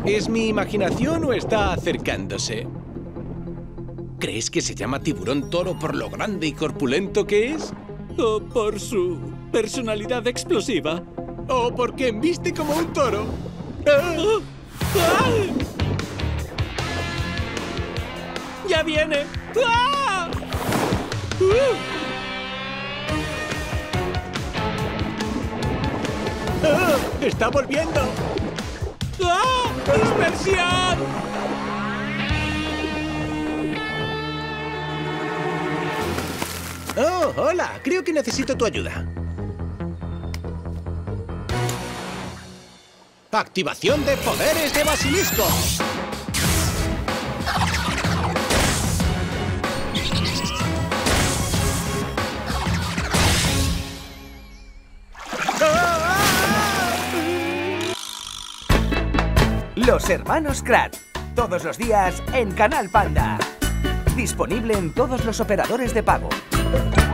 ¿Es mi imaginación o está acercándose? ¿Crees que se llama tiburón toro por lo grande y corpulento que es? ¿O por su personalidad explosiva? ¿O porque embiste como un toro? ¡Ah! ¡Ah! ¡Ya viene! ¡Ah! ¡Ah! ¡Está volviendo! ¡Ah! ¡Dispersión! ¡Oh, hola! Creo que necesito tu ayuda. ¡Activación de poderes de basilisco! Los hermanos Krat, todos los días en Canal Panda. Disponible en todos los operadores de pago.